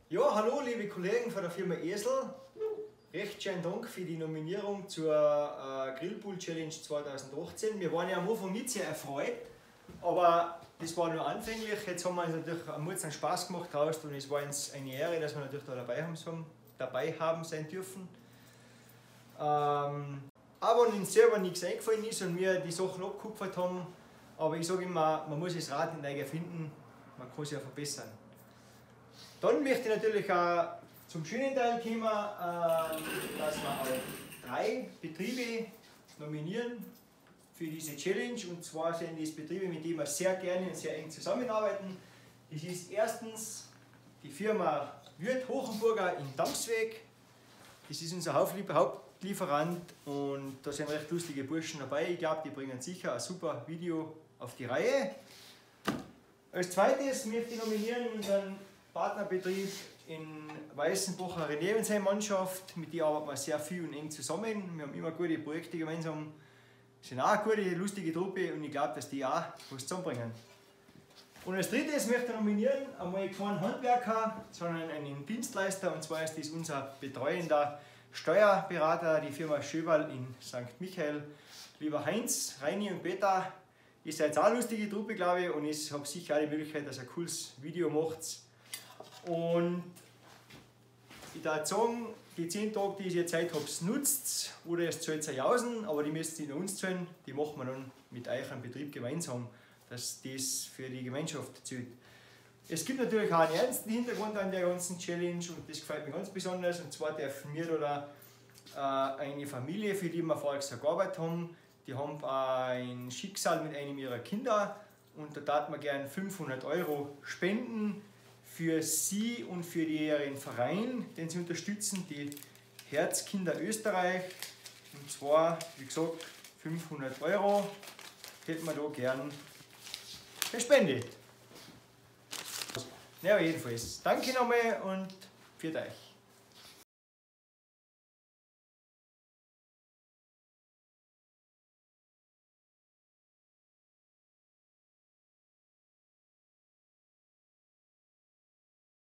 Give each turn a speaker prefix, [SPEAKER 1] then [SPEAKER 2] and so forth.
[SPEAKER 1] Ja, hallo liebe Kollegen von der Firma Esel. Recht schönen Dank für die Nominierung zur Grillpool Challenge 2018. Wir waren ja am Anfang nicht sehr erfreut, aber das war nur anfänglich. Jetzt haben wir uns natürlich einen Spaß gemacht draußen und es war uns eine Ehre, dass wir natürlich da dabei haben sein dürfen. Aber wenn uns selber nichts eingefallen ist und wir die Sachen abgekupfert haben, aber ich sage immer, man muss das Rad nicht neu erfinden, man kann es ja verbessern. Dann möchte ich natürlich auch zum schönen Teil kommen, dass wir auch 3 Betriebe nominieren für diese Challenge. Und zwar sind das Betriebe, mit denen wir sehr gerne und sehr eng zusammenarbeiten. Das ist erstens die Firma Würth Hochenburger in Damsweg. Das ist unser Hauptlieferant und da sind recht lustige Burschen dabei. Ich glaube, die bringen sicher ein super Video auf die Reihe. Als zweites möchte ich nominieren unseren Partnerbetrieb in Weißenbach, René und seine Mannschaft. Mit denen arbeiten wir sehr viel und eng zusammen. Wir haben immer gute Projekte gemeinsam. Sind auch eine gute, lustige Truppe und ich glaube, dass die auch was zusammenbringen. Und als drittes möchte ich nominieren einmal keinen Handwerker, sondern einen Dienstleister. Und zwar ist das unser betreuender Steuerberater, die Firma Schöberl in St. Michael. Lieber Heinz, Reini und Peter, ihr seid auch eine lustige Truppe, glaube ich, und ich habe sicher auch die Möglichkeit, dass ihr ein cooles Video macht. Und ich würde sagen, die 10 Tage, die ihr Zeit habt, nutzt oder es zahlt Jausen, aber die müsst ihr in uns zahlen, die machen wir dann mit euch im Betrieb gemeinsam, dass das für die Gemeinschaft zählt. Es gibt natürlich auch einen ernsten Hintergrund an der ganzen Challenge und das gefällt mir ganz besonders. Und zwar dürfen wir da eine Familie, für die wir voriges Jahr gearbeitet haben, die haben ein Schicksal mit einem ihrer Kinder und da darf man gerne 500 € spenden für sie und für ihren Verein, den sie unterstützen, die Herzkinder Österreich. Und zwar, wie gesagt, 500 € hätten wir da gern gespendet. Ja, jedenfalls, danke nochmal und für euch.